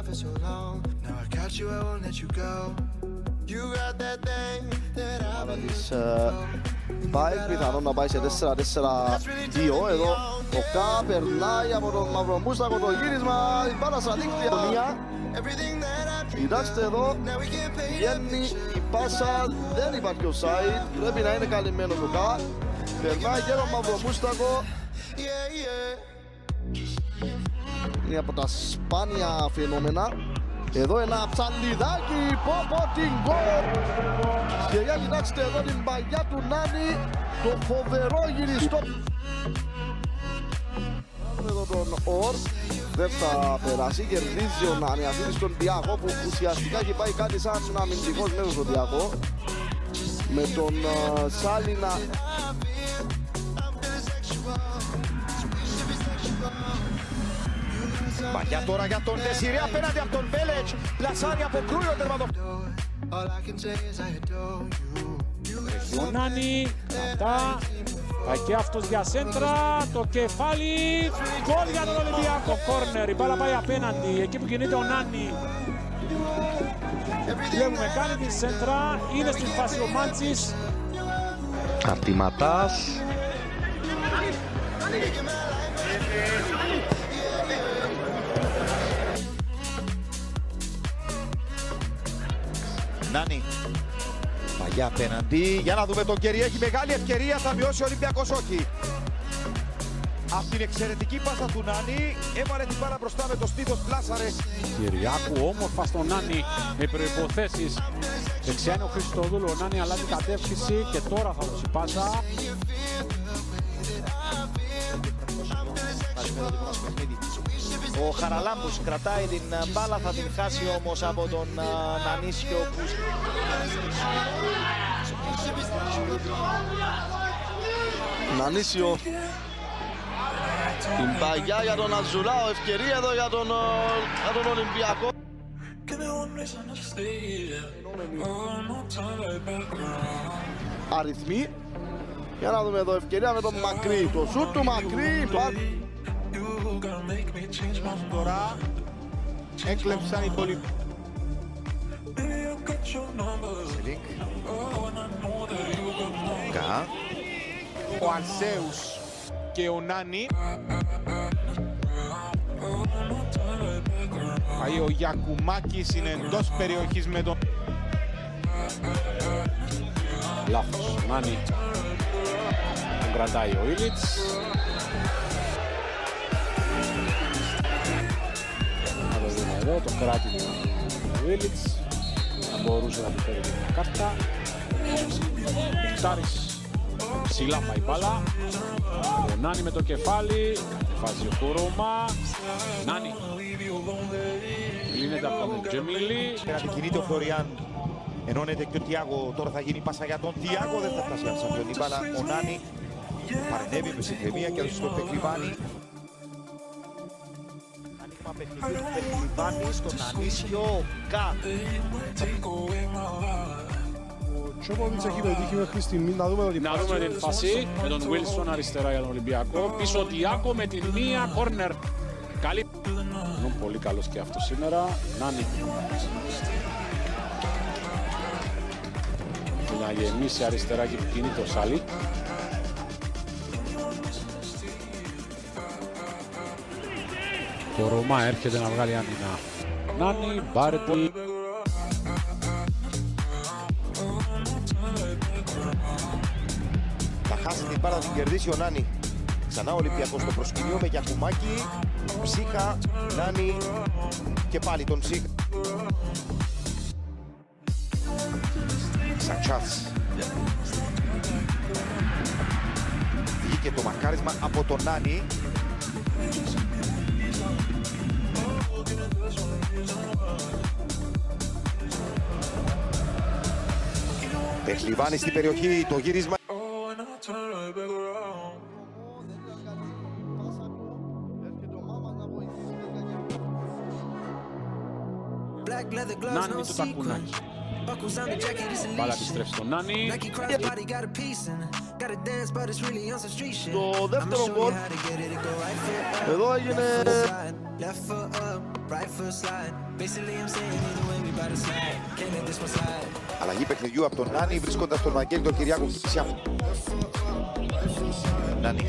της πάει, πιθανόν να πάει σε 4-4-2. Εδώ ο Κα περνάει από τον Μαυρομούστακο το γύρισμα, η μπάλα στα δίκτυα. Κοιτάξτε εδώ, βγαίνει η πάσα, δεν υπάρχει ο Σάιτ, πρέπει να είναι καλυμμένος ο Κα. Περνάει και τον Μαυρομούστακο. Είναι από τα σπάνια φαινόμενα. Εδώ ένα ψαλιδάκι, πω την γκολ. Και για κοιτάξτε εδώ την παγιά του Νάνη, το φοβερό γυριστό. Εδώ τον Ορ, δεν θα περάσει, κερδίζει ο Νάνη, αφήνει στον Διάκο που ουσιαστικά έχει πάει κάτι σαν αμυντικός μέσος στον Διάκο. Με τον Σάλινα. Παγιά τώρα για τον Ντεσιρέ απέναντι από τον Μπέλετς. Πλασάρι αποκρούει ο τερματοφύλακας. Ο Νάνη, αυτά. Πάει και αυτός για σέντρα, το κεφάλι. Γκολ για τον Ολυμπιακό. Κόρνερ, η μπάλα πάει απέναντι, εκεί που κινείται ο Νάνη. Βλέπουμε, κάνει τη σέντρα, είναι στην φάση ο Μάντσης. Απ' τη Ματάς. Νάνη. Παγιά απέναντι. Για να δούμε τον Κερί. Έχει μεγάλη ευκαιρία. Θα μειώσει ο Ολυμπιακός, όχι. Από την εξαιρετική πάσα του Νάνη. Έβαλε την μπάλα μπροστά με το στήθος. Πλάσαρε. Κυριάκου όμορφα στον Νάνη με προϋποθέσεις. Δεξιά είναι ο Χριστοδούλου. Ο Νάνη αλλάζει κατεύθυνση και τώρα θα δώσει πάσα. Ο Χαραλάμπους κρατάει την μπάλα, θα την χάσει όμως από τον Νανίσιο. Νανίσιο. Την παγιά για τον Αζουλάο, ευκαιρία εδώ για τον Ολυμπιακό. Αριθμοί. Για να δούμε εδώ ευκαιρία με τον Μακρύ. Το σουτ του Μακρύ. Τώρα έκλεψαν οι πολύ. Σελίκ. Κα. Ο Αλσέους και ο Νάνη. Πάει ο Γιακουμάκης, είναι εντός περιοχής με τον... Λάθος, ο Νάνη. Τον κρατάει ο Ήλιτς. Εδώ το κράτημα του Ήλιτς, θα μπορούσε να του φέρει μια κάρτα. Εκτάρης, ψηλά πάει μπάλα. Ο Νάνη με το κεφάλι, βάζει ο Κούρωμα. Νάνη, λύνεται από τον Τζεμίλη. Κινείται ο Φλωριάν, ενώνεται και ο Τιάγο. Τώρα θα γίνει πάσα για τον Τιάγο, δεν θα φτάσει από αυτόν την μπάλα. Ο Νάνη παρενέβη με συγκρεμία και έδωσε στον Πεκλιβάνη. Πεκλιβάνη στον Ανίσιο, Κα. Ο Τσόποβιτς έχει πετύχει μέχρι στιγμή, να δούμε την φάση με τον Βίλσον αριστερά για τον Ολυμπιακό. Πίσω ο Τιάκο με την μία κόρνερ. Καλή. Είναι πολύ καλός και αυτό σήμερα. Νάνη. Να γεμίσει αριστερά και που κινεί το Σάλι. Το Ρωμά έρχεται να βγάλει άμυνα. Νάνη, Μπάρετη. Θα χάσει την μπάλα, θα την κερδίσει ο Νάνη. Ξανά ο Ολυμπιακός στο προσκυνείο με Γιακουμάκη. Ψίχα, Νάνη και πάλι τον Ψίχα. Σατσάς. Βγήκε το μακάρισμα από τον Νάνη. Πεχλιβάνη στην περιοχή, το γύρισμα. Νάνη με το τακουνάκι. Μπάλα επιστρέφει στον Νάνη. Το δεύτερο γκολ. Εδώ έγινε Αλλαγή παιχνιδιού από τον Νάνη, βρίσκοντας τον Βαγγέλη τον Κυριάκο Κηπισιά. Νάνη.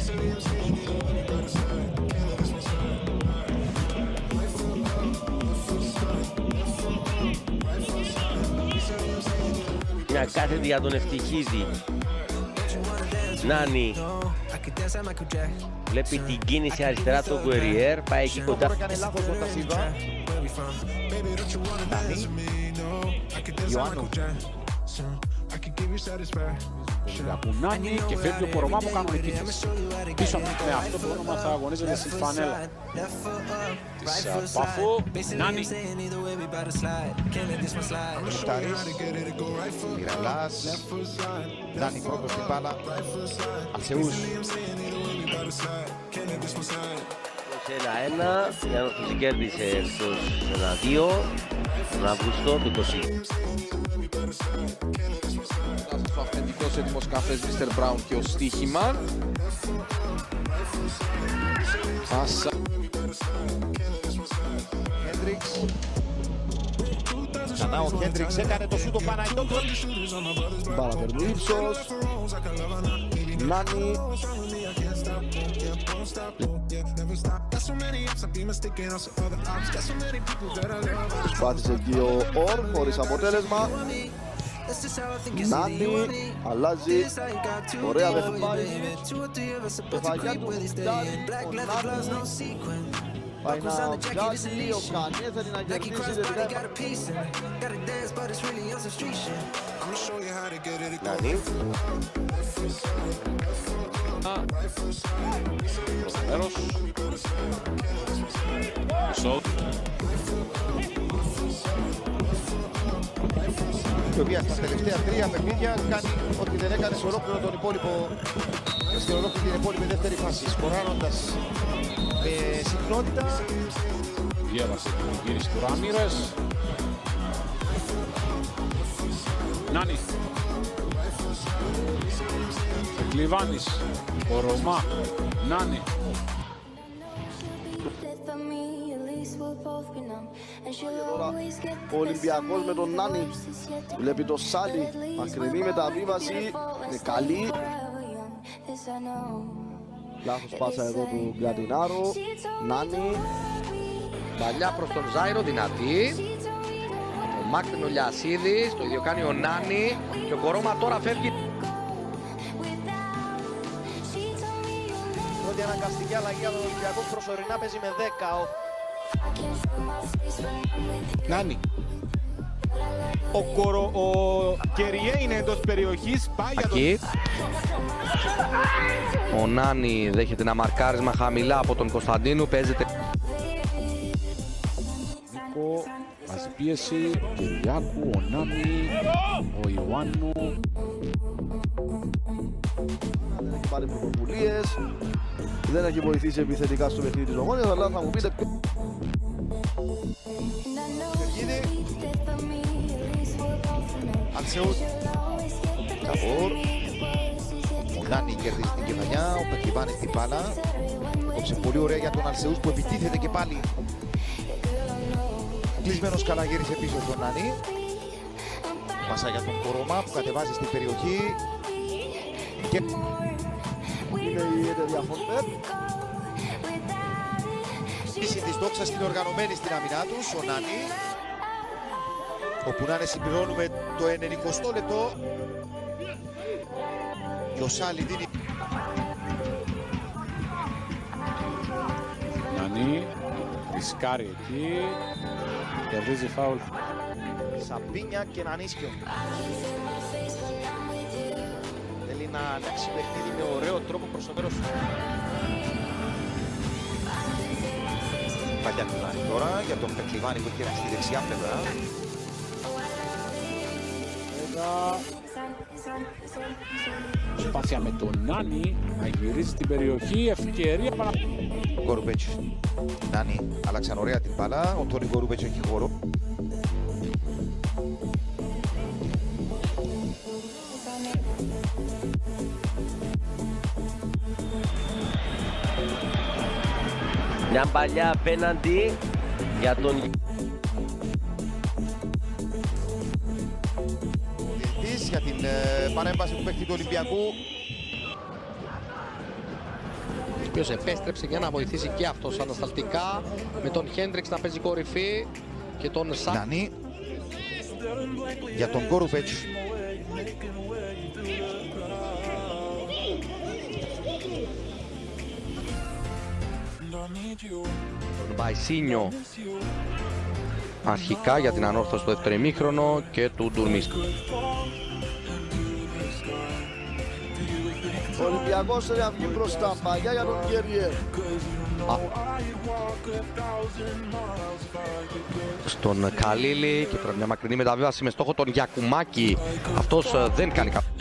Μια κάθετη για τον Ευτυχίδη. Νάνη. Βλέπει την κίνηση αριστερά του Γκουεριέρ, πάει εκεί κοντά. Τώρα έκανε λάθος ο Τασίβα. Νάνη. Ιωάννου. Ολυμπιακού Νάνη και φεύγει ο Κορομά από κανονική θέση. Πίσω από αυτό το όνομα θα αγωνίζεται στη φανέλα της Πάφου. Νάνη. Μουτάρης. Μιραλάς. Νάνη πρώτος στην μπάλα. Αλσεούς. Σε 1-1, για να τους κέρδισε στους 1-2 τον Αύγουστο του 20. Ο αυθεντικός έτοιμος καφές Mr. Brown και ο στοίχημα. Πάσα. Χέντριξ. Ξανά ο Χέντριξ έκανε το σούτο Παναγιώτος. Μπάλα παίρνει ύψος. Νάνη. Προσπάθησε εκεί ο Ορ, χωρίς αποτέλεσμα. Νάνη, αλλάζει. Ωραία παιχνίδι. Πεφαγιά του Μουτάρη, ο Νάνη. Πάει να βγάλει, ο Κανιές θα την αγγελίσει, δεν Νάνη. Μέρος. Σόλ. Η οποία στα τελευταία 3 παιχνίδια κάνει ό,τι δεν έκανε σε ολόκληρο τον υπόλοιπο, στην ολόκληρη την υπόλοιπη δεύτερη φάση, σκοράροντας με συχνότητα. Διέβασε την γύριση του Ράμιρες. Νάνη. Κλιβάνης. Κορομά. Νάνη. Τώρα ο Ολυμπιακός με τον Νάνη. Βλέπει το Σάλι. Μακρινή μεταβίβαση. Είναι καλή. Λάθος πάσα εδώ του Γκαντινάρου. Νάνη. Παλιά προς τον Ζάιρο, δυνατή. Ο Μάκτιν ο Λιασίδης, το ίδιο κάνει ο Νάνη. Και ο Κορώμα τώρα φεύγει. Πρώτη αναγκαστική αλλαγή από τον Ολυμπιακό, προσωρινά παίζει με 10. Νάνη. Ο Κεριέ είναι εντός περιοχής, πάει για Εκεί. Ο Νάνη δέχεται ένα μαρκάρισμα χαμηλά από τον Κωνσταντίνου, παίζεται. Νίκο, βάζει πίεση, ο Κυριάκου, ο Νάνη, ο Ιωάννου. Δεν έχει πάρει πρωτοβουλίες. Δεν έχει βοηθήσει επιθετικά στο παιχνίδι της Ομόνοιας, αλλά θα μου πείτε Αλσεούς. Καβόρ. Ο Νάνη κερδίζει την κεφαλιά, ο Πεχλιβάνης την μπάλα. Κόψε πολύ ωραία για τον Αλσεούς που επιτίθεται και πάλι. Κλεισμένος καλά γύρισε πίσω στον Νάνη. Πάσα για τον Κορώμα που κατεβάζει στην περιοχή. Και είναι η εταιρεία Φοντέρ. πίση της δόξας στην οργανωμένη στην αμυνά τους, ο Νάνη. Όπου να είναι συμπληρώνουμε το 90 λεπτό. Και ο Σάλι δίνει. Νάνη, ρισκάρει εκεί, κερδίζει φάουλ. Σαμπίνια και Νανίσκιο. Θέλει να αλλάξει παιχνίδι με ωραίο τρόπο προς το μέρος του. Παλιά κουνάρι τώρα για τον Πεκλιβάνη που έχει στη δεξιά πλευρά. Προσπάθεια με τον Νάνη να γυρίσει την περιοχή, ευκαιρία παρα... Γκορουμπέτς. Νάνη άλλαξαν ωραία την μπάλα, ο Τόνι Γκορουμπέτς έχει χώρο. Μια παλιά απέναντι. Για τον για την παρέμβαση του παίκτη του Ολυμπιακού. Ο οποίος επέστρεψε για να βοηθήσει και αυτός ανασταλτικά, με τον Χέντριξ να παίζει κορυφή και τον Νάνι για τον Γκόρουπετς. Τον Μπαϊσίνιο αρχικά για την ανόρθωση του δεύτερου ημίχρονο και του Ντουρμίσκα. Ο Ολυμπιακός θέλει να βγει μπροστά, παλιά για τον Γκέριε. Στον Καλίλη και τώρα μια μακρινή μεταβίβαση με στόχο τον Γιακουμάκη. Αυτός δεν κάνει κάποιο.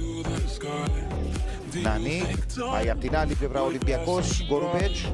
Νάνι, πάει από την άλλη πλευρά ο Ολυμπιακός, Γκόρουπετς.